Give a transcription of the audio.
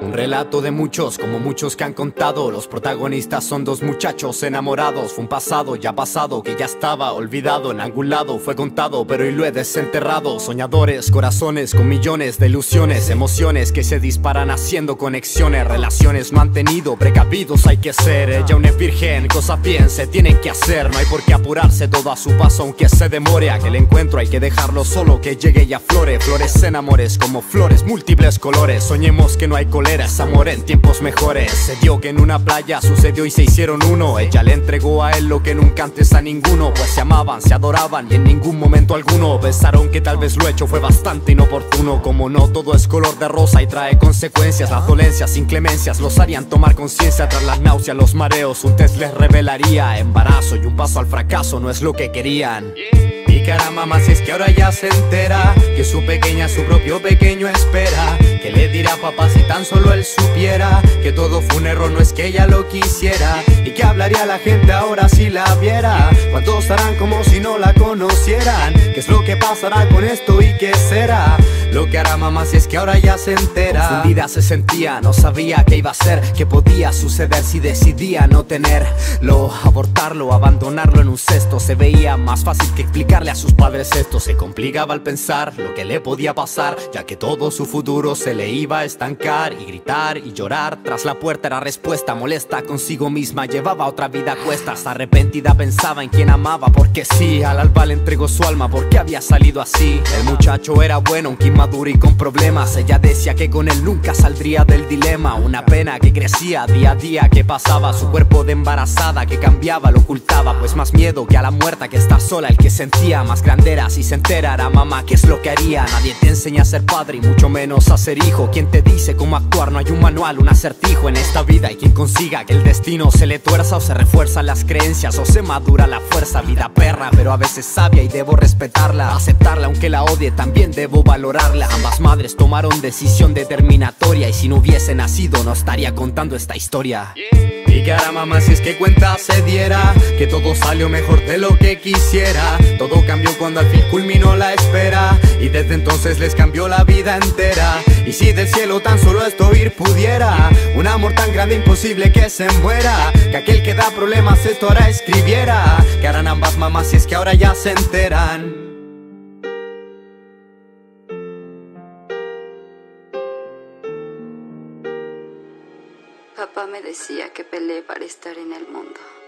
Un relato de muchos, como muchos que han contado. Los protagonistas son dos muchachos enamorados. Fue un pasado ya pasado que ya estaba olvidado. En algún lado fue contado, pero hoy lo he desenterrado. Soñadores, corazones con millones de ilusiones, emociones que se disparan haciendo conexiones. Relaciones mantenido, precavidos hay que ser. Ella aún es virgen, cosas bien se tienen que hacer. No hay por qué apurarse, todo a su paso aunque se demore. Aquel encuentro hay que dejarlo solo, que llegue y aflore. Flores en amores como flores, múltiples colores. Soñemos que no hay coleras, amor en tiempos mejores. Se dio que en una playa sucedió y se hicieron uno. Ella le entregó a él lo que nunca antes a ninguno. Pues se amaban, se adoraban y en ningún momento alguno pensaron que tal vez lo hecho fue bastante inoportuno. Como no todo es color de rosa y trae consecuencias. Las dolencias, inclemencias los harían tomar conciencia. Tras las náuseas, los mareos, un test les revelaría embarazo y un paso al fracaso no es lo que querían. Y caramba, mamá, si es que ahora ya se entera que su pequeña, su propio pequeño espera. ¿Qué le dirá papá si tan solo él supiera que todo fue un error, no es que ella lo quisiera? ¿Y qué hablaría la gente ahora si la viera? ¿Cuántos harán como si no la conocieran? ¿Qué es lo que pasará con esto y qué será lo que hará mamá si es que ahora ya se entera? Confundida se sentía, no sabía qué iba a ser, qué podía suceder si decidía no tenerlo, abortarlo, abandonarlo en un cesto. Se veía más fácil que explicarle a sus padres esto. Se complicaba al pensar lo que le podía pasar, ya que todo su futuro se le iba a estancar. Y gritar y llorar tras la puerta era respuesta. Molesta consigo misma, llevaba otra vida a cuestas. Arrepentida pensaba en quien amaba, porque sí, al alba le entregó su alma porque había salido así. El muchacho era bueno, aunque inmaduro y con problemas. Ella decía que con él nunca saldría del dilema. Una pena que crecía día a día, que pasaba. Su cuerpo de embarazada que cambiaba, lo ocultaba. Pues más miedo que a la muerta que está sola, el que sentía más grande era si se enterara mamá qué es lo que haría. Nadie te enseña a ser padre y mucho menos a ser hijo. ¿Quién te dice cómo actuar? No hay un manual, un acertijo en esta vida. Y quien consiga que el destino se le tuerza, o se refuerzan las creencias o se madura la fuerza. Vida perra, pero a veces sabia y debo respetarla. Aceptarla aunque la odie, también debo valorarla. Ambas madres tomaron decisión determinatoria, y si no hubiese nacido no estaría contando esta historia. Y que hará mamá si es que cuenta se diera que todo salió mejor de lo que quisiera. Todo cambió cuando al fin culminó la espera, y desde entonces les cambió la vida entera. Y si del cielo tan solo esto ir pudiera, un amor tan grande imposible que se muera, que aquel que da problemas esto ahora escribiera. Que harán ambas mamás si es que ahora ya se enteran. Papá me decía que peleé para estar en el mundo.